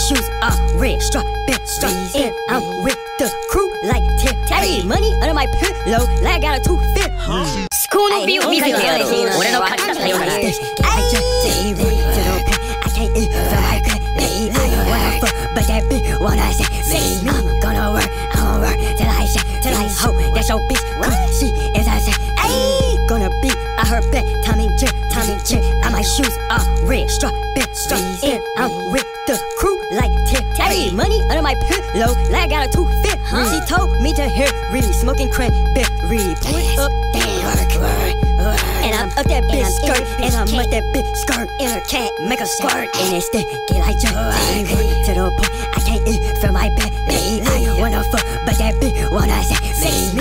shoes are red, strawberries, and I'm with the crew like Tip Teddy. Money under my pillow, like I got a 250. School view, I can't eat for my baby. I wanna fuck, but that bitch wanna say me. I'm gonna work till I say, till I hope that your bitch cause she is a say. Ayy, gonna be I heard back, Tommy J. And my shoes are red, strawberries, and I'm with the crew like Tip Teddy. Money under my pillow, like I got a 250. She told me to hurry, smoking cranberry. Put up that work, and I'm up that bitch skirt, and I'm up that bitch skirt in her cat, make her squirt, and it's sticky like jelly. To the point I can't eat for my baby. I wanna fuck, but that bitch wanna say me.